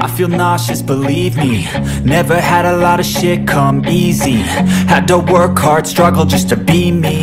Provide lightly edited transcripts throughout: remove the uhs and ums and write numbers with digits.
I feel nauseous, believe me. Never had a lot of shit come easy. Had to work hard, struggle just to be me.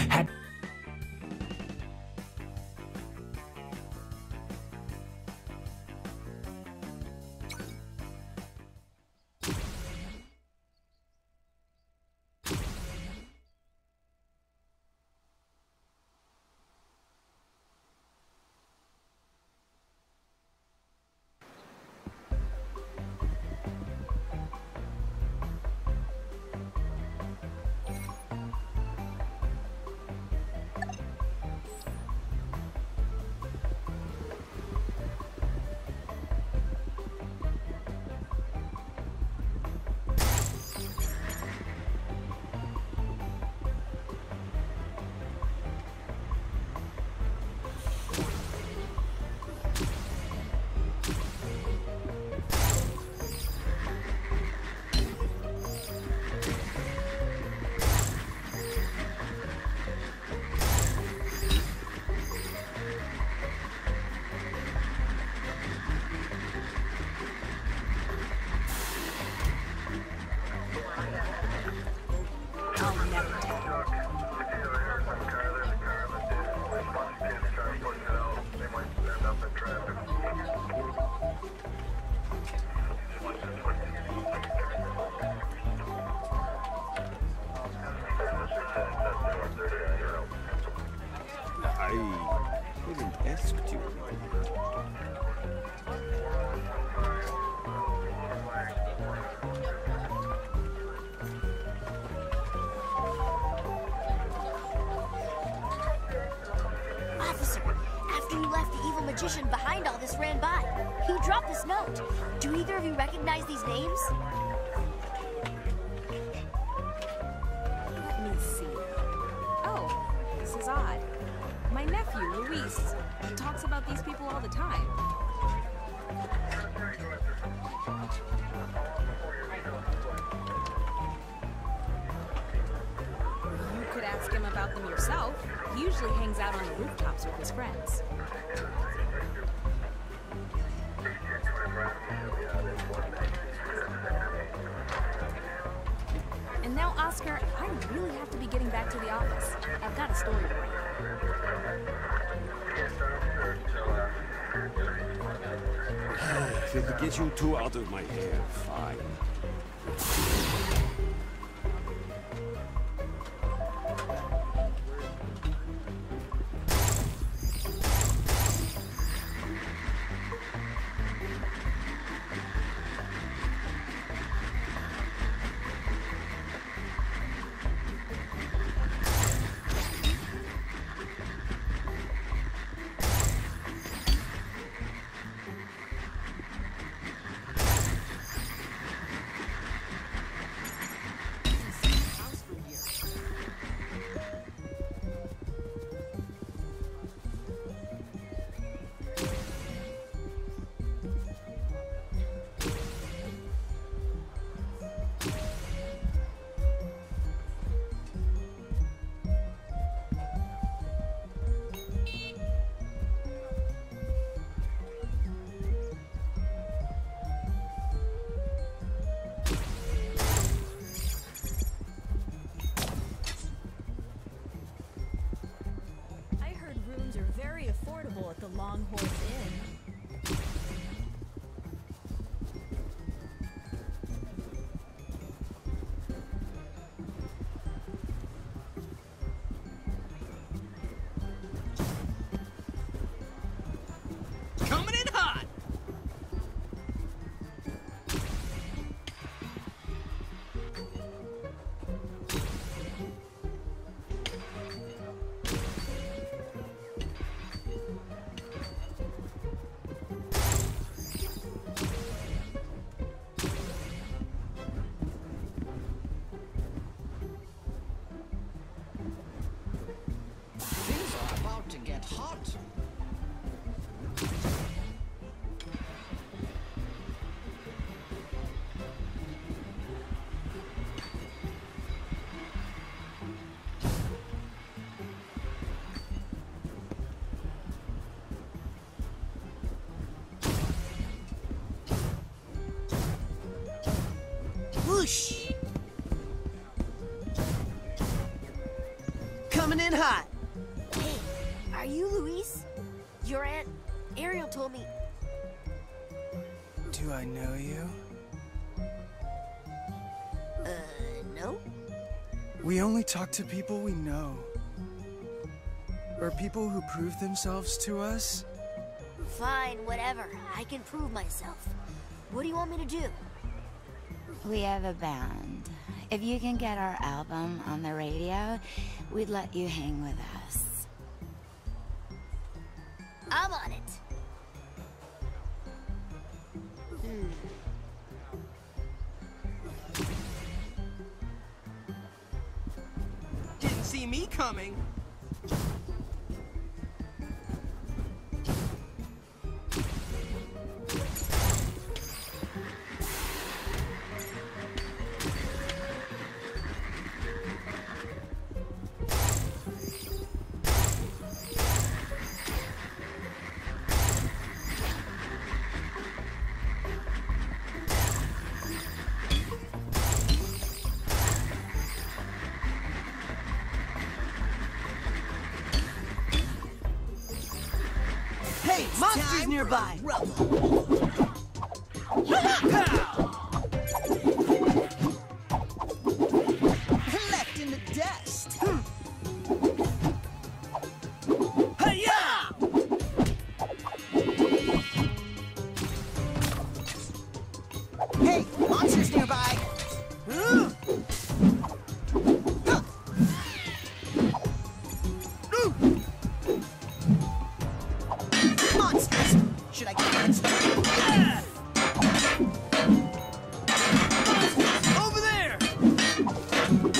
I didn't ask you. Officer, after you left, the evil magician behind all this ran by. He dropped this note. Do either of you recognize these names? Let me see. Oh, this is odd. My nephew, Luis, talks about these people all the time. You could ask him about them yourself. He usually hangs out on the rooftops with his friends. And now, Oscar, I really have to be getting back to the office. I've got a story to write. If it gets you two out of my hair, fine. Whoosh! Coming in hot. Hey, are you Luis? Your aunt Ariel told me. Do I know you? No? We only talk to people we know. Or people who prove themselves to us. Fine, whatever. I can prove myself. What do you want me to do? We have a band. If you can get our album on the radio, we'd let you hang with us. I'm on it. Didn't see me coming. Hey, monsters nearby! Left in the dust. Hi-ya! Hey, monsters nearby! Monsters! Should I get that started? Over there!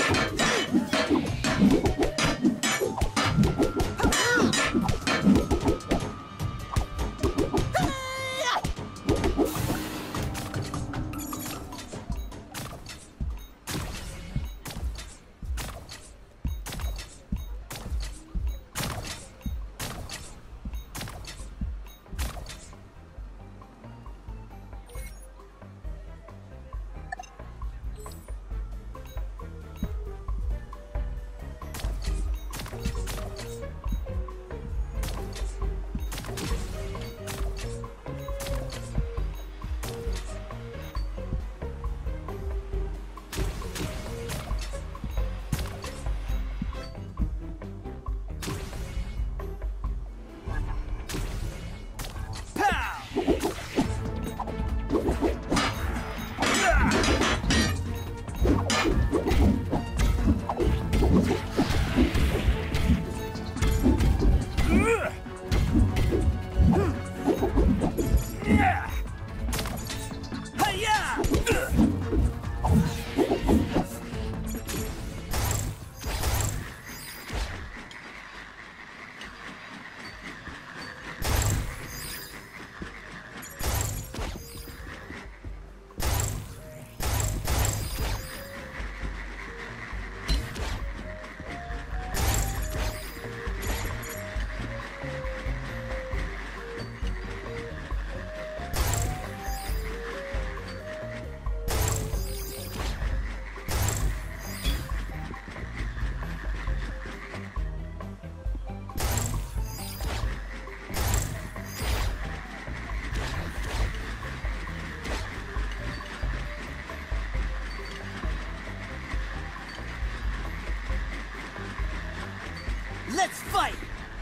Let's fight!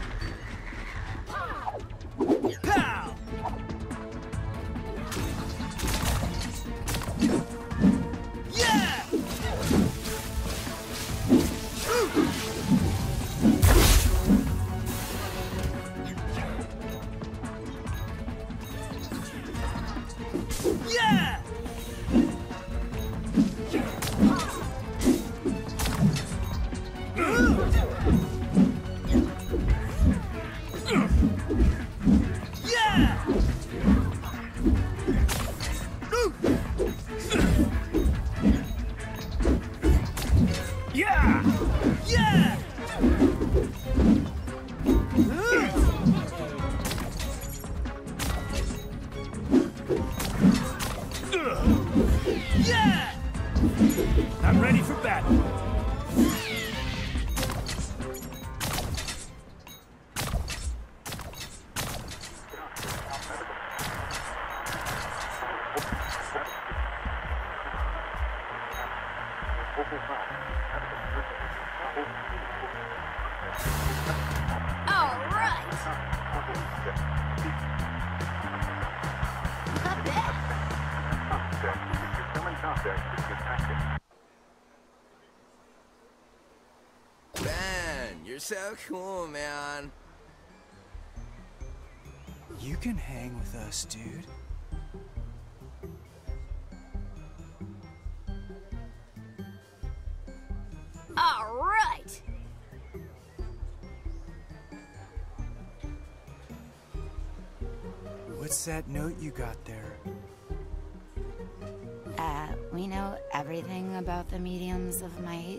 Pow! Yeah! Yeah! I'm ready for battle. All right. Not bad. Ben, you're so cool, man. You can hang with us, dude. All right. What's that note you got there? We know everything about the mediums of might.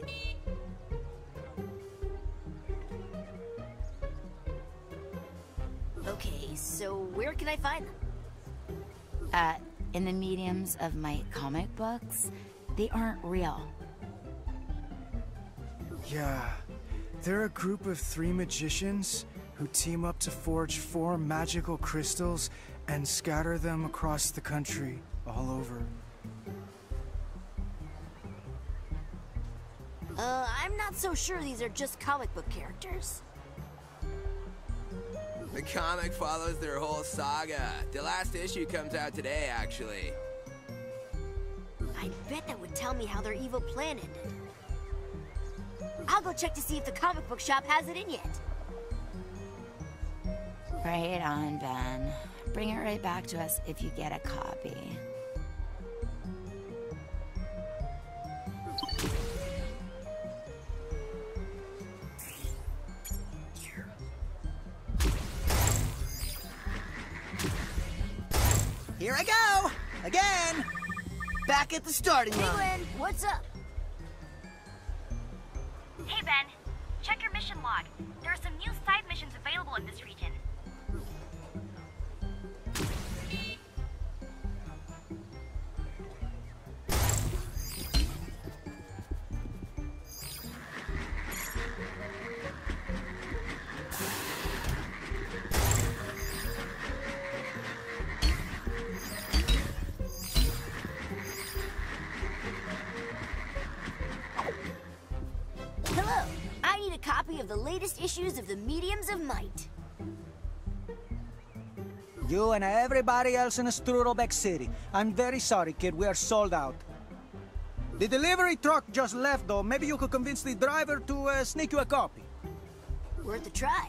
Okay, so where can I find them? In the mediums of might comic books, they aren't real. Yeah, they're a group of 3 magicians who team up to forge 4 magical crystals and scatter them across the country, all over. I'm not so sure these are just comic book characters. The comic follows their whole saga. The last issue comes out today, actually. I bet that would tell me how their evil plan ended. I'll go check to see if the comic book shop has it in yet. Right on, Ben. Bring it right back to us if you get a copy. Here I go! Again! Back at the starting line. Penguin, what's up? Hey Ben, check your mission log. There are some new side missions available in this region. Hello, I need a copy of the latest issues of the Mediums of Might. You and everybody else in Strudelbeck City. I'm very sorry, kid. We are sold out. The delivery truck just left, though. Maybe you could convince the driver to sneak you a copy. Worth a try.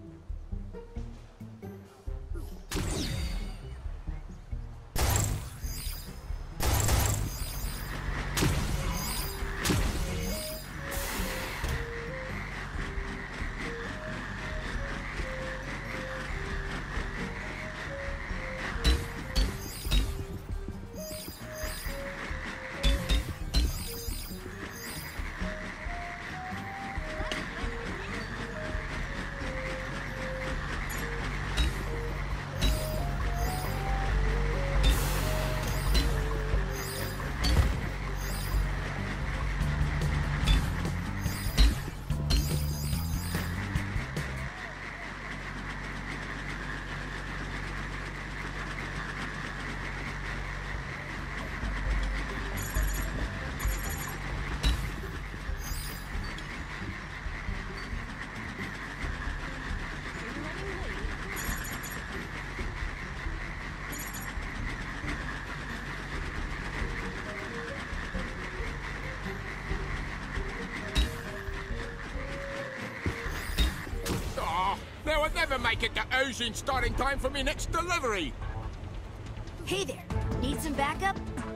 They would never make it to Oz in starting time for me next delivery. Hey there, need some backup?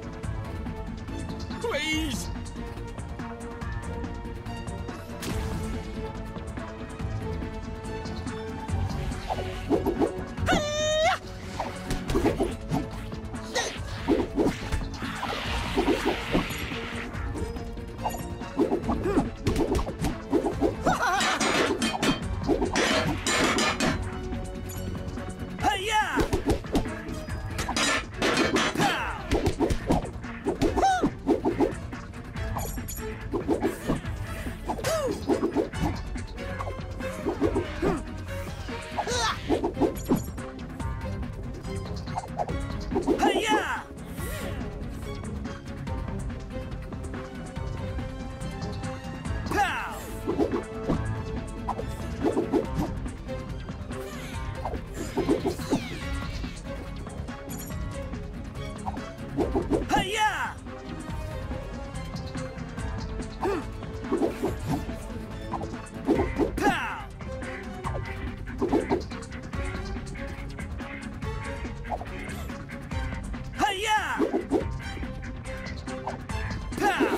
Please? Hi-ya! Pow! Hi-ya! Pow!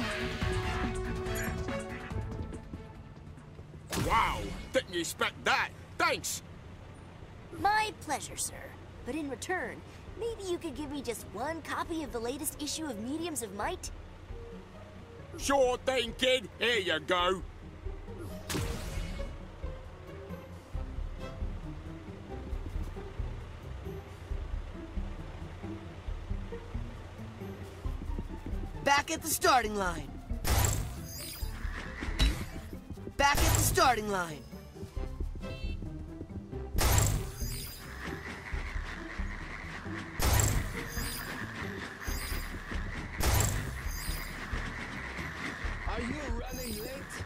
Wow, didn't expect that. Thanks. My pleasure, sir. But in return, maybe you could give me just one copy of the latest issue of Mediums of Might? Sure thing, kid. Here you go. Back at the starting line. Back at the starting line. Are you running late?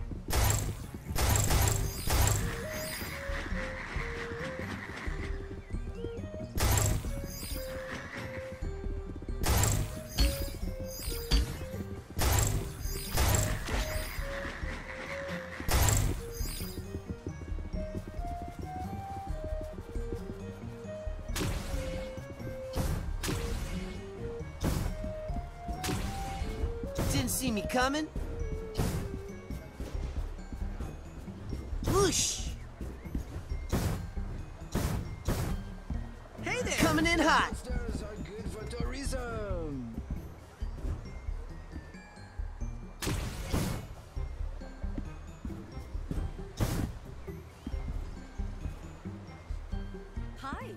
Didn't see me coming? Whoosh! Hey there! Coming in hot! Monsters are good for tourism. Hi.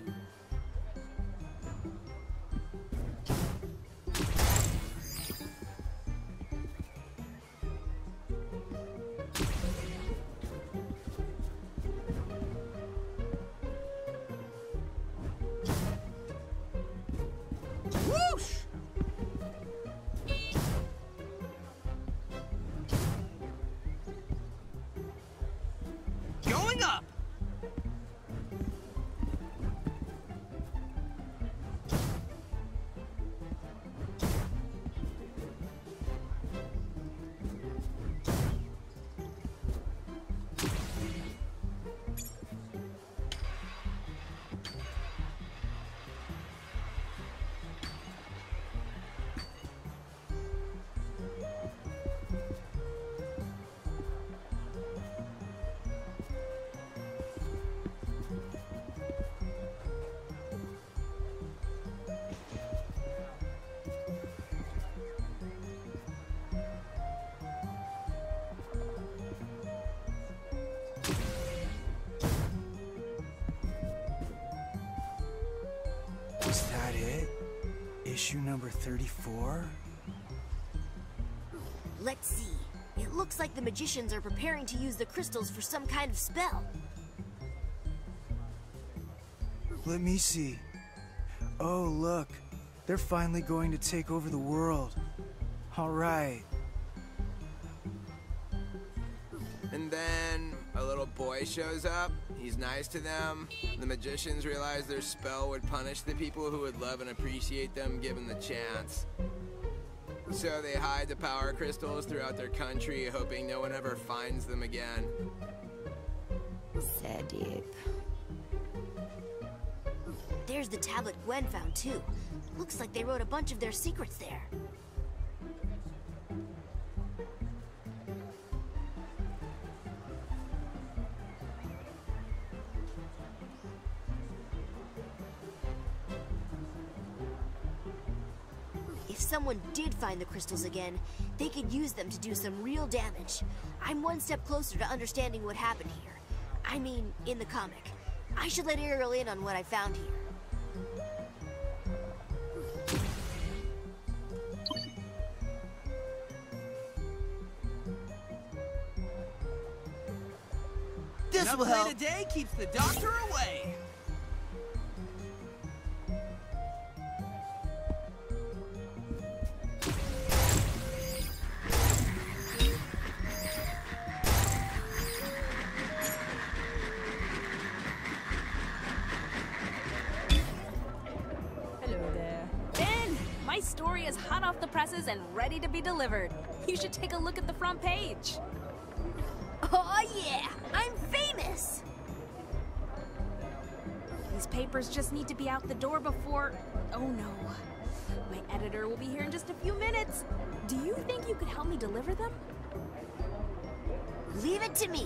Whoosh! Going up! Is that it? Issue number 34? Let's see. It looks like the magicians are preparing to use the crystals for some kind of spell. Let me see. Oh, look. They're finally going to take over the world. All right. And then a little boy shows up. He's nice to them. The magicians realize their spell would punish the people who would love and appreciate them given the chance. So they hide the power crystals throughout their country, hoping no one ever finds them again. So deep. There's the tablet Gwen found too. Looks like they wrote a bunch of their secrets there. If someone did find the crystals again, they could use them to do some real damage. I'm one step closer to understanding what happened here. I mean, in the comic. I should let Ariel in on what I found here. This will help. Today keeps the doctor away. Hello there. Ben! My story is hot off the presses and ready to be delivered. You should take a look at the front page. Oh yeah, I'm famous! These papers just need to be out the door before... Oh no. My editor will be here in just a few minutes. Do you think you could help me deliver them? Leave it to me.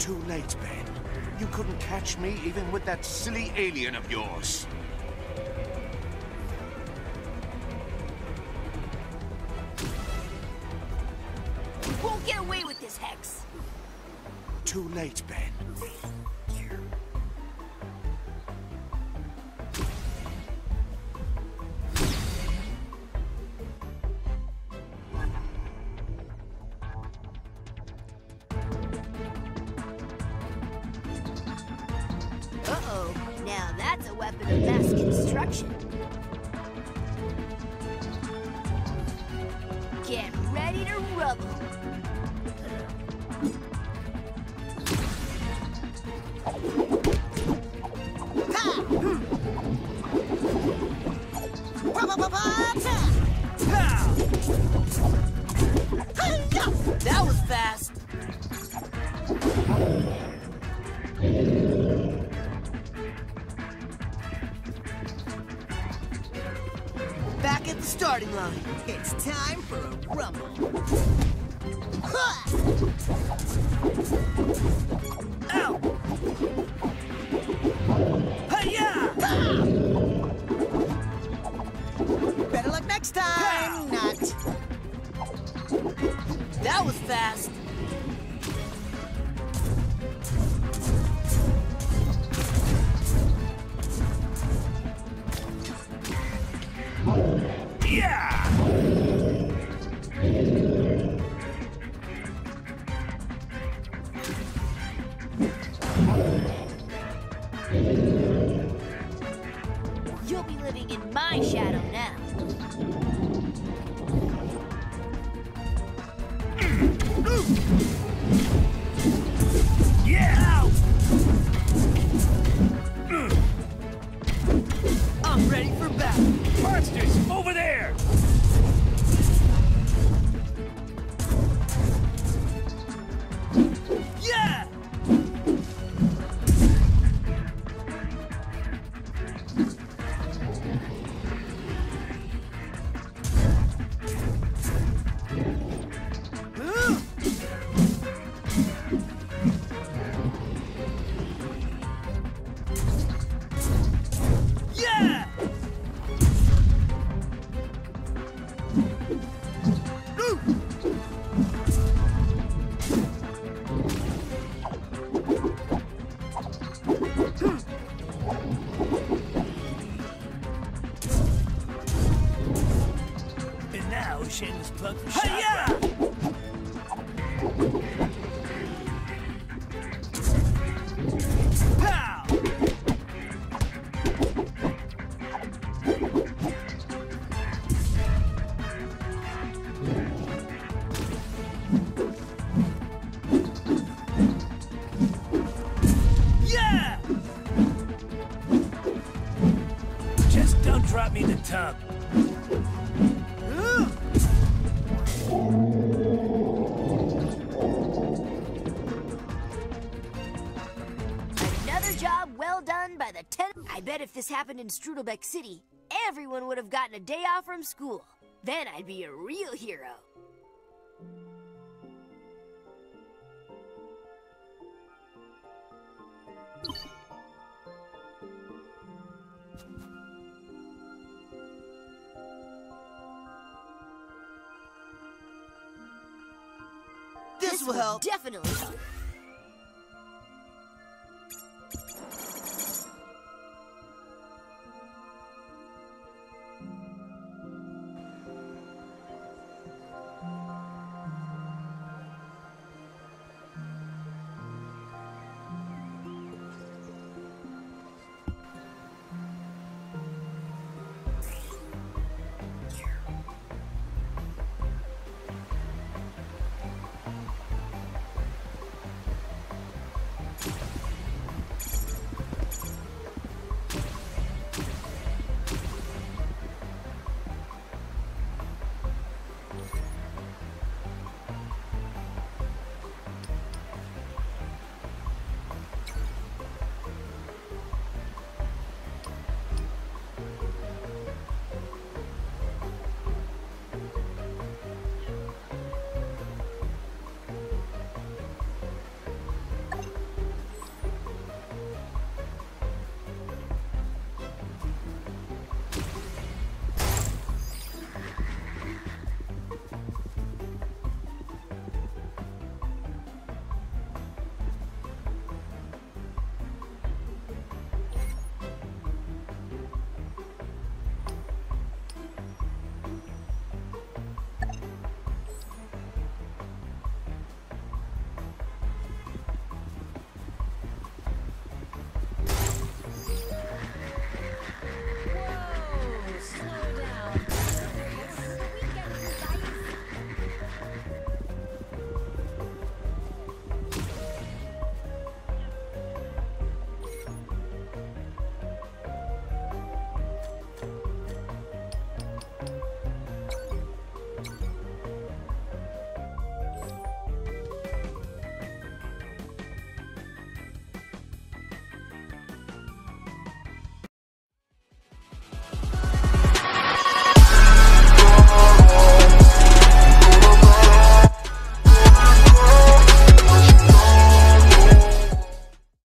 Too late, Ben. You couldn't catch me even with that silly alien of yours. You won't get away with this, Hex. Too late, Ben. Uh-oh. Now that's a weapon of mass construction. Get ready to rubble. That was fast. Back at the starting line. It's time for a rumble. Ow! Hi-ya! Better luck next time. Not. That was fast. Yeah! You'll be living in my shadow now. Yeah! I'm ready for battle. Monsters, over there! Yeah! Yeah! And now, shameless plug for Hi-ya! Pow! Yeah! Just don't drop me in the tub. Another job well done by the 10. I bet if this happened in Strudelbeck City, everyone would have gotten a day off from school. Then I'd be a real hero. This will help. Definitely help.